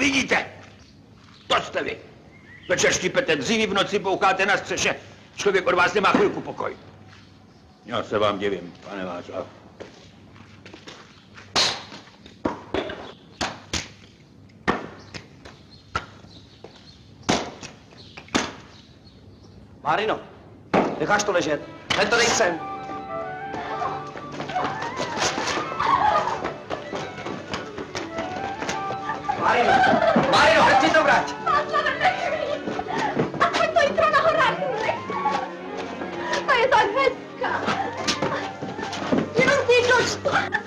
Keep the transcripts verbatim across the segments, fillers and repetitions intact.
vidíte? To jste vy. Večer štípete dříví, v noci boucháte na střeše. Člověk od vás nemá chvilku pokoj. Já se vám divím, pane Václav. Marino, necháš to ležet. Hned to dej sem. Marino, Marino, hned si to vrať. Václave, nechví. A pojď to jítro na horách. A je tak hezká. Jenom si dočtu.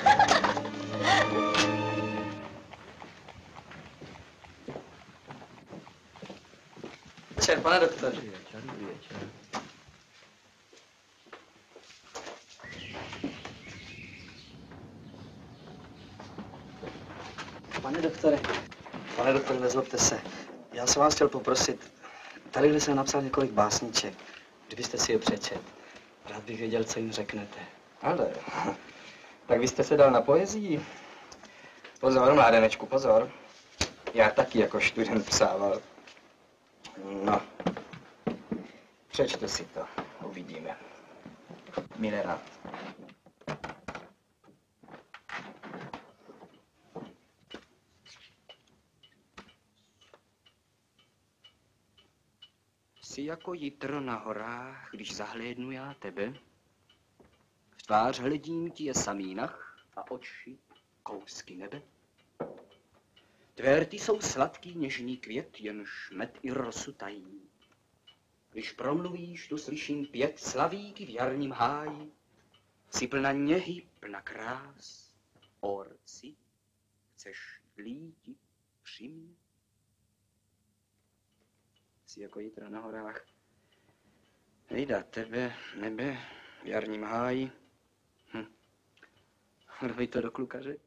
Večer, pane doktore. Pane doktore, pane doktore, nezlobte se. Já jsem vás chtěl poprosit, tady jsem napsal několik básniček. Kdybyste si je přečet, rád bych věděl, co jim řeknete. Ale, tak vy jste se dal na poezii? Pozor, mládenečku, pozor. Já taky jako student psával. No, přečtu si to, uvidíme. Milerát. Jsi jako jitro na horách, když zahlédnu já tebe. V tvář hledím ti je samínach a oči kousky nebe. Tvé rty jsou sladký něžný květ, jenž med i rosu tají. Když promluvíš, tu slyším pět slavíky v jarním háji. Jsi plna něhy, plna krás, orci, chceš líti při mně. Jsi jako jitra na horách. Hlídá tebe, nebe, v jarním háji. Hm. Kdo by to do kluka řekl?